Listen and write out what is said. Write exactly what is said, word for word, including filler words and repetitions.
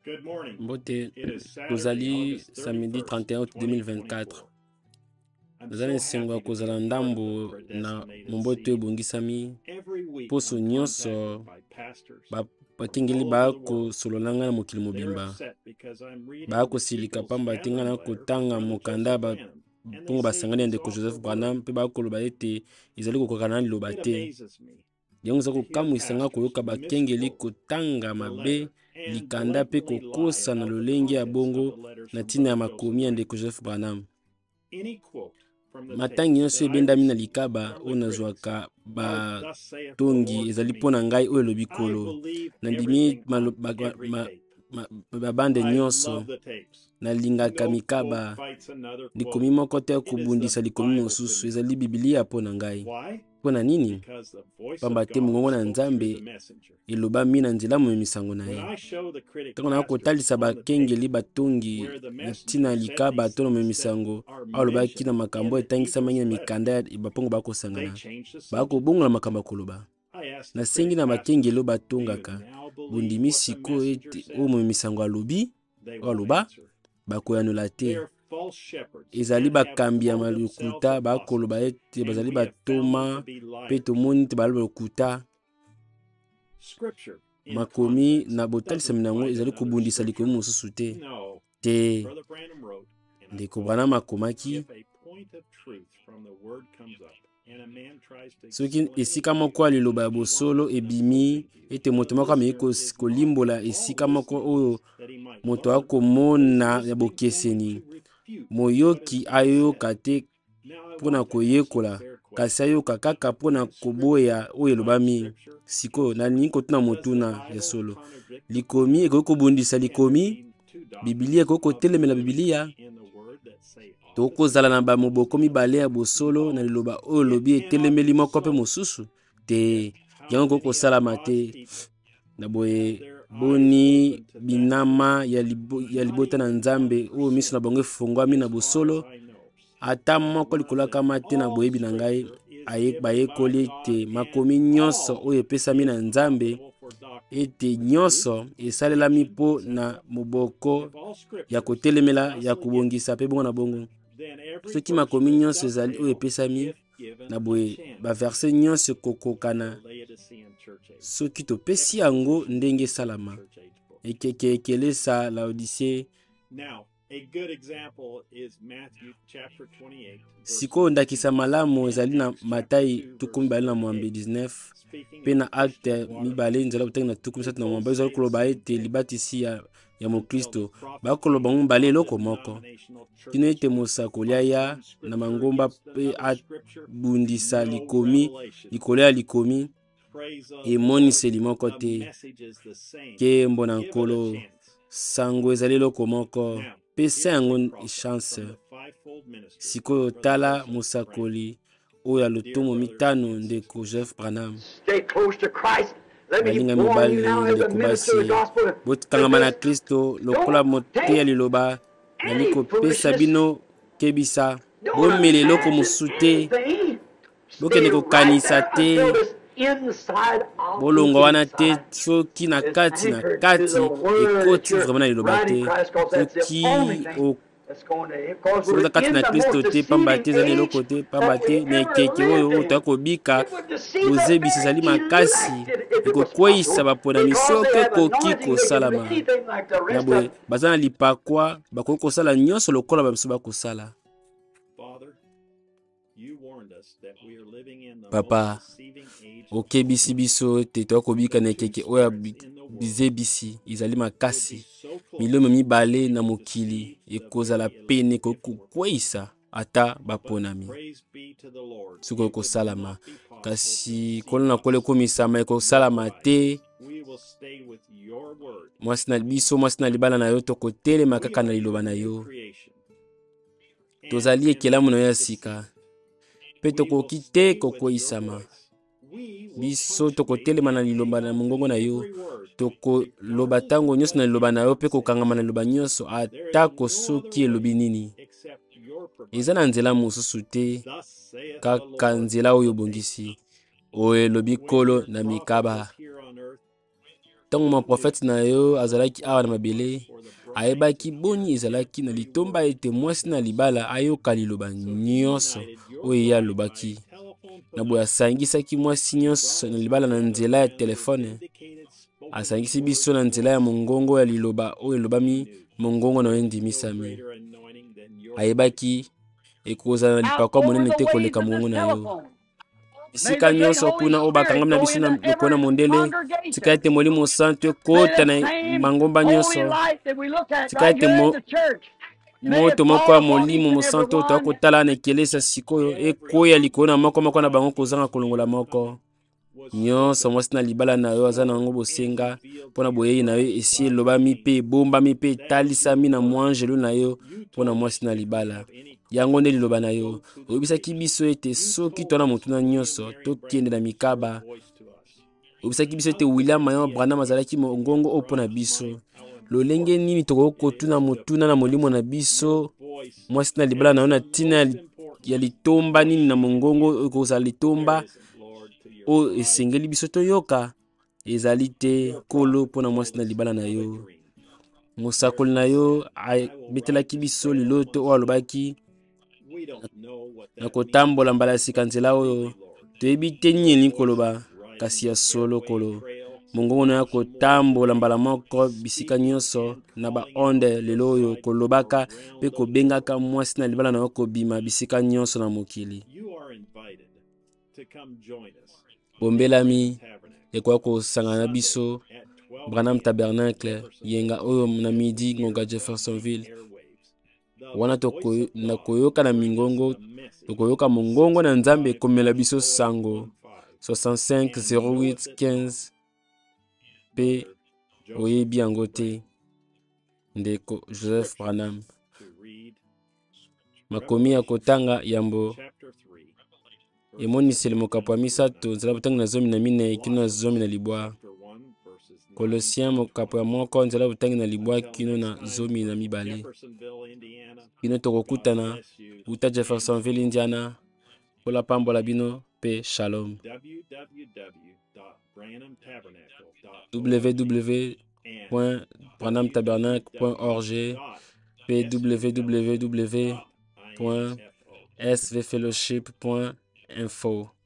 Mbote, tozali samedi trente et un août deux mille vingt-quatre. Nazali nsengo ya kozala ndambo na momboto ebongisami poso nyonso bakengeli bakosolola ngai na mokili mobimba. Bakosilika pamba te ngai na kotanga mokanda mpongo basangani ya ndeko Joseph Branham mpe bakoloba ete ezali kokoka na liloba te. Yango eza kokamwisa ngai koyoka bakengeli kotanga mabe likanda mpe kokosa na lolenge ya bongo na ntina ya makomi ya ndeko Joseph Branham. Matangi nyonso ebendami na likaba oyo nazwaka batongi ezali mpo na ngai oyo elobi Nkolo. Nandimi babande nyonso, nalingaka mikaba. Likomi moko te kobundisa likomi mosusu ezali Biblia mpo na ngai. Mpo na nini? Pamba te mongongo na Nzambe elobami na nzela momemisango na ye. Ntango na kotalisa bakengeli batongi na ntina ya likaba to na momemisango alobaki na makambo etangisamaki na mikanda ya bapongo bakosangana, bakobongola makambo akoloba. Nasengi na bakengeli oyo batongaka, bondimi sikoyo ete oyo momemisango alobi oyo aloba bakoyanola te. Ezali bakambi ya lokuta bakoloba ete bazali batoma mpe tomoni te baloba lokuta. Makomi na botalisami nango ezali kobundisa likomi mosusu te. Te ndeko Branham akomaki soki esika moko ya liloba ya bosolo ebimi ete moto moko ameki kolimbola esika moko oyo moto akomona ya bokeseni, moyoki ayoka te mpona koyekola, kasi ayoka kaka mpona koboya oyo elobami. Sikoyo nalingi kotuna motuna ya solo, likomi ekoki kobundisa likomi, Biblia ekoki kotelemela Biblia. Tokozala na bamoboko mibale ya bosolo na liloba oyo elobi etelemeli moko mpe mosusu te. Yango ekoki kosalama te. Na boye boni binama ya, libo, ya libota na Nzambe oyo miso na bango efungwami na bosolo, ata moko likolakama te na boyebi na ngai bayekoli ete makomi nyonso oyo epesami na Nzambe ete nyonso esalelami mpo na moboko ya kotelemela ya kobongisa mpe bongo na bongo. Soki makomi nyonso ezali oyo epesami na boye baverse nyonso ekokokana soki topesi yango ndenge esalama. Ekeke ekelesa Laodicée. Sikoyo ndakisa malamu ezali na Matayi tukumi mibale na mwambe dix-neuf mpe na Acte mibale nzela kotangi na tukumi misato na mwambe ezali koloba ete libatisi ya, ya Mokristo bakoloba ngo mibale eloko moko tino ete mosakoli aya na mangomba mpe abundisa likomi likolo ya likomi emoniseli moko te. Nkembo na Nkolo, sango ezali eloko moko, pesa yango chance. Sikoyo tala mosakoli oyo alotomo mitano ndeko Joseph Branham. Balinga mobali ndeko basi, botikangama na Kristo lokola mote ya liloba, nali kopesa bino kebisa, bomela eloko mosusu te, bokende kokanisa te, bolongo wana te, soki na kati na kati ekoti vraiment na liloba te, soki soki kati na Kristo te pamba te ezali eloko te, pamba te na ekeke oyo oyo toya kobika bozebisi ezali makasi ekokweyisa baponami soki ekoki kosalama. Na boye baza na lipakwa bakoki kosala nyonso lokola babiso bakosala. Papa, okebisi biso ete toya kobika na ekeke oyo bizebisi ezali makasi. Milome mibale na mokili ekozala pene kokweyisa ata baponami soki ekosalama, kasi kolo na kolo ekomisama ekosalama te. Mwasi na biso mwasi na libala na yo tokotelema kaka na liloba na yo. Tozali ekelamu na yo ya sika mpe tokoki te kokweyisama. Biso tokotelema na liloba na mongongo na yo, tokoloba tango nyonso na liloba na yo mpe kokangama na liloba nyonso atako soki elobi nini. Eza na nzela mosusu te kaka nzela oyo bongisi oyo elobi Nkolo na mikaba. ntango moprofete na yo azalaki awa na mabele ayebaki boni ezalaki na litomba ete mwasi na libala ayoka liloba nyonso oyo ye alobaki, na boye asangisaki mwasi nyonso na libala na nzela ya telefone, asangisi biso na nzela ya mongongo ya liloba oyo elobami mongongo na yo endimisami. Ayebaki ekozala na lipakwa monene te koleka mongongo na yo. Esika nyonso kuna oyo bakangami na biso na lokolo na mondele, tika ete Molimo Santo ekota na mangomba nyonso, tika ete mo, moto moko ya Molimo Mosantu oyo toya kotala na ekelesa sikoyo ekoya likolo na moko moko na bango kozanga kolongola moko. Nyonso mwasi na libala na yo aza na yango bosenga mpona boyei na yo esi elobami mpe ebombami mpe etalisami na mwanjelu na yo mpona mwasi na libala. Yango nde liloba na yo oyebisaki biso ete soki tona motuna nyonso tokende na mikaba. Oyebisaki biso ete William Marion Branham azalaki mongongo oyo mpona biso. Lolenge nini tokoki kotuna motuna na molimo na biso mwasi na libala na yo na ntina ya litomba nini na mongongo ekozala litomba oyo esengeli biso toyoka? Ezali te Nkolo mpona mwasi na libala na yo. Mosakoli na yo abetelaki biso liloto oyo alobaki na kotambola mbala ya sika nzela oyo toyebi te nini elingi koloba, kasi ya solo Nkolo mongongo na yo kotambola mbala moko bisika nyonso na baonde lelo oyo kolobaka mpe kobengaka mwasi na libala na yo kobima bisika nyonso na mokili. Bombelami ekoya kosangana na biso Branham Tabernacle yenga oyo na midi ngonga Jeffersonville. Wana na koyoka na mingongo tokoyoka mongongo na Nzambe ekomela biso sango soixante-cinq zéro huit quinze mpe oyebi yango te ndeko Joseph Branham. Makomi ya kotanga yambo emoniseli mokapo ya misato nzela botangi na zomi na minei kino na zomi na libwa. Kolosien mokapo ya moko nzela botangi na libwa kino na zomi na mibale. Bino tokokutana uta Jeffersonville, Indiana. Pola pambola bino pe shalom. w w w point branham tabernacle point org p w w w point s v fellowship point info.